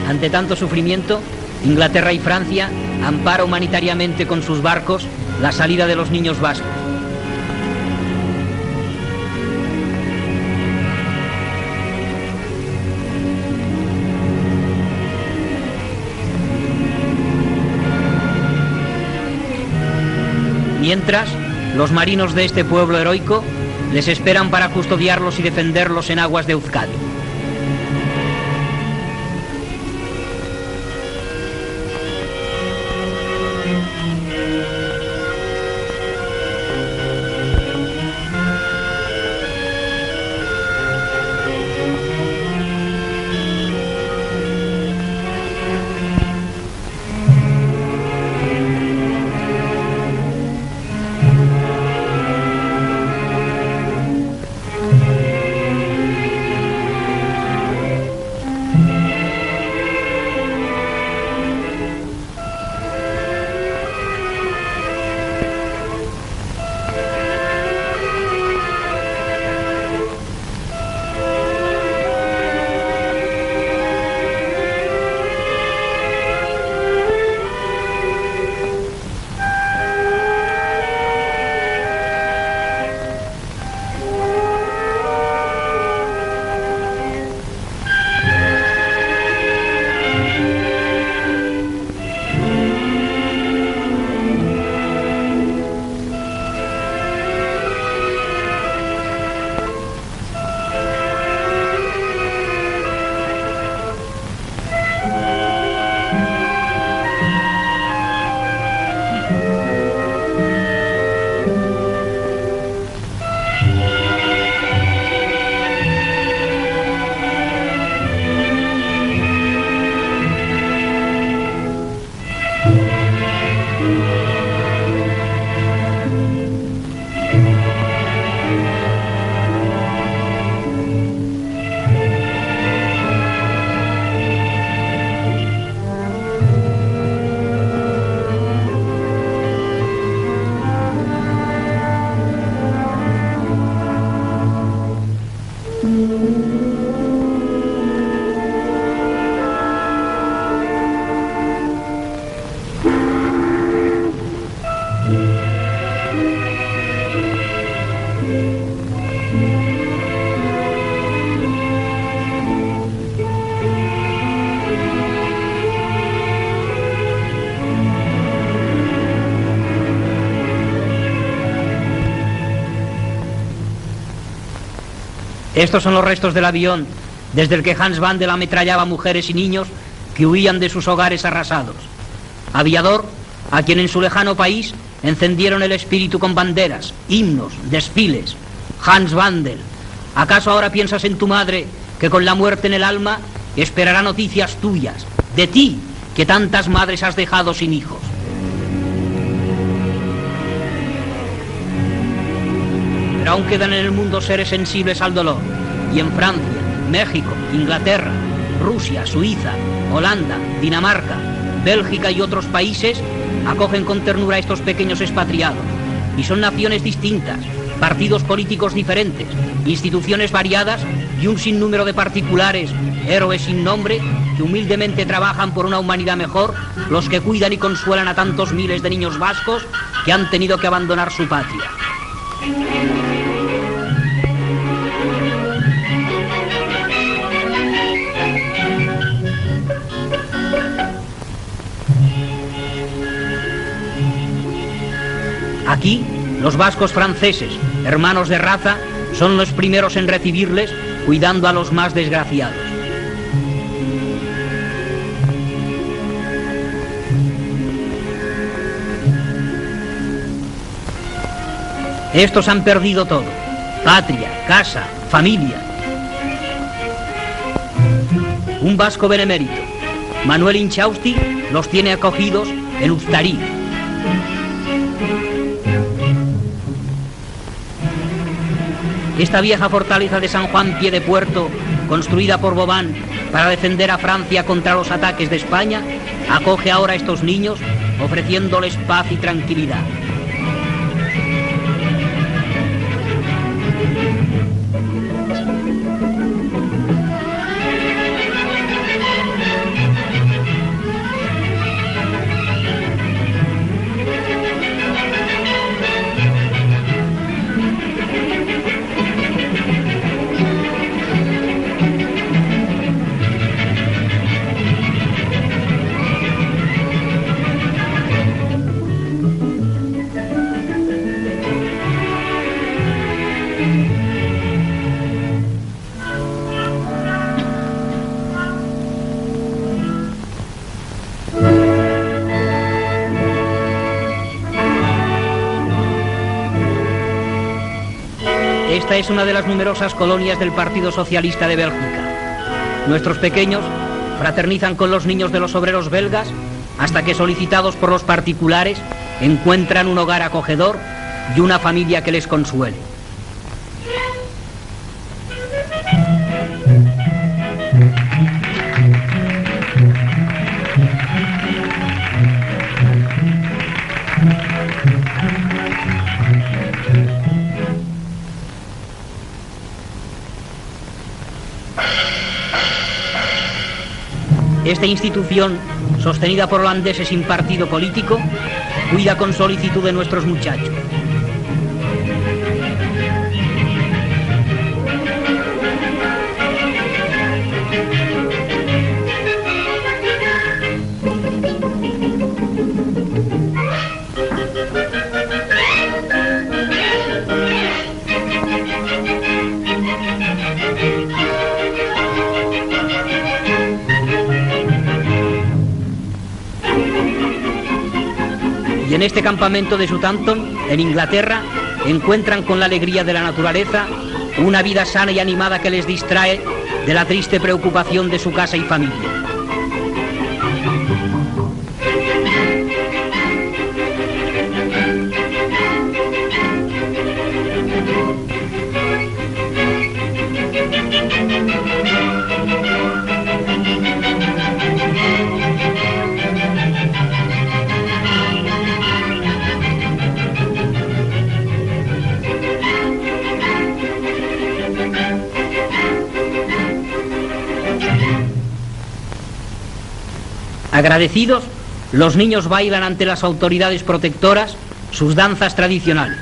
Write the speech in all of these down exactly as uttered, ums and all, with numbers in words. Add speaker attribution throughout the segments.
Speaker 1: Ante tanto sufrimiento, Inglaterra y Francia ampara humanitariamente con sus barcos la salida de los niños vascos. Mientras, los marinos de este pueblo heroico les esperan para custodiarlos y defenderlos en aguas de Euskadi. Estos son los restos del avión desde el que Hans Bandel ametrallaba mujeres y niños que huían de sus hogares arrasados. Aviador a quien en su lejano país encendieron el espíritu con banderas, himnos, desfiles. Hans Bandel, ¿acaso ahora piensas en tu madre que con la muerte en el alma esperará noticias tuyas, de ti, que tantas madres has dejado sin hijos? Pero aún quedan en el mundo seres sensibles al dolor, y en Francia, México, Inglaterra, Rusia, Suiza, Holanda, Dinamarca, Bélgica y otros países acogen con ternura a estos pequeños expatriados, y son naciones distintas, partidos políticos diferentes, instituciones variadas y un sinnúmero de particulares, héroes sin nombre, que humildemente trabajan por una humanidad mejor, los que cuidan y consuelan a tantos miles de niños vascos que han tenido que abandonar su patria. Aquí, los vascos franceses, hermanos de raza, son los primeros en recibirles, cuidando a los más desgraciados. Estos han perdido todo: patria, casa, familia. Un vasco benemérito, Manuel Inchausti, los tiene acogidos en Uztarí. Esta vieja fortaleza de San Juan Piedepuerto, construida por Vauban para defender a Francia contra los ataques de España, acoge ahora a estos niños, ofreciéndoles paz y tranquilidad. Esta es una de las numerosas colonias del Partido Socialista de Bélgica. Nuestros pequeños fraternizan con los niños de los obreros belgas hasta que, solicitados por los particulares, encuentran un hogar acogedor y una familia que les consuele. Esta institución, sostenida por holandeses sin partido político, cuida con solicitud de nuestros muchachos. Y en este campamento de Southampton, en Inglaterra, encuentran con la alegría de la naturaleza una vida sana y animada que les distrae de la triste preocupación de su casa y familia. Agradecidos, los niños bailan ante las autoridades protectoras sus danzas tradicionales.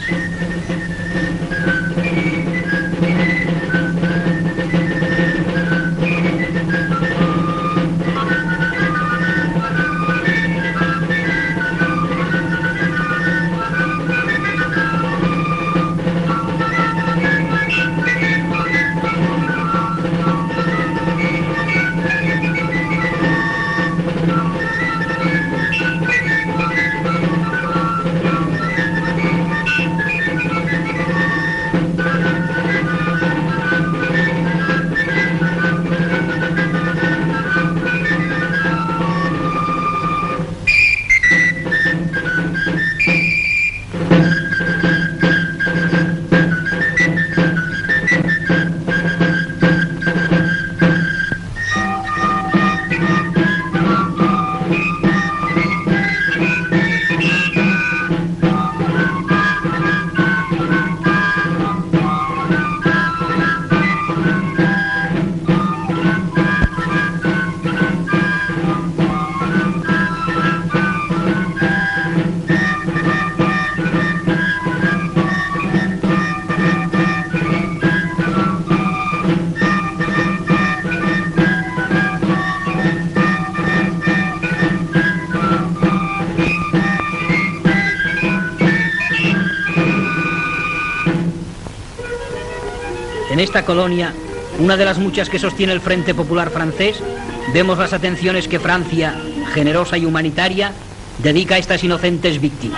Speaker 1: En esta colonia, una de las muchas que sostiene el Frente Popular francés, vemos las atenciones que Francia, generosa y humanitaria, dedica a estas inocentes víctimas.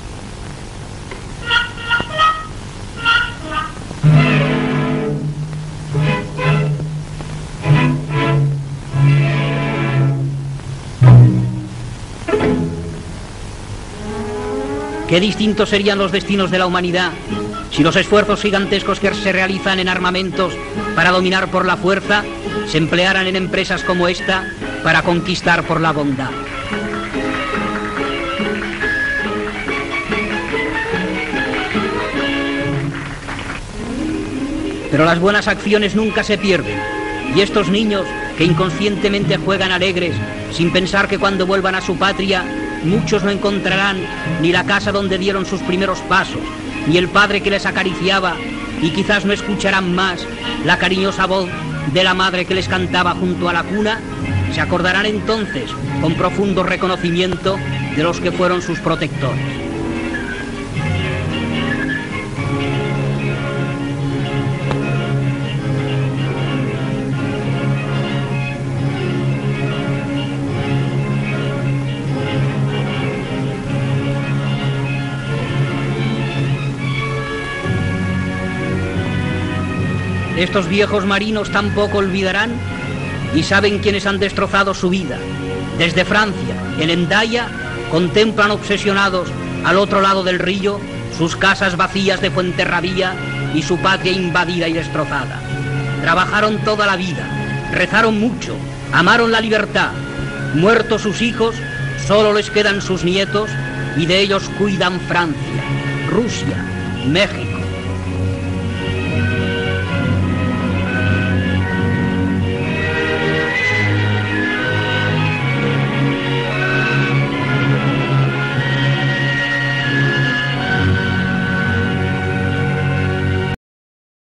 Speaker 1: Qué distintos serían los destinos de la humanidad si los esfuerzos gigantescos que se realizan en armamentos para dominar por la fuerza se emplearan en empresas como esta para conquistar por la bondad. Pero las buenas acciones nunca se pierden, y estos niños que inconscientemente juegan alegres, sin pensar que cuando vuelvan a su patria, muchos no encontrarán ni la casa donde dieron sus primeros pasos, ni el padre que les acariciaba, y quizás no escucharán más la cariñosa voz de la madre que les cantaba junto a la cuna, se acordarán entonces con profundo reconocimiento de los que fueron sus protectores. Estos viejos marinos tampoco olvidarán y saben quiénes han destrozado su vida. Desde Francia, en Hendaya, contemplan obsesionados al otro lado del río sus casas vacías de Fuenterrabía y su patria invadida y destrozada. Trabajaron toda la vida, rezaron mucho, amaron la libertad. Muertos sus hijos, solo les quedan sus nietos y de ellos cuidan Francia, Rusia, México,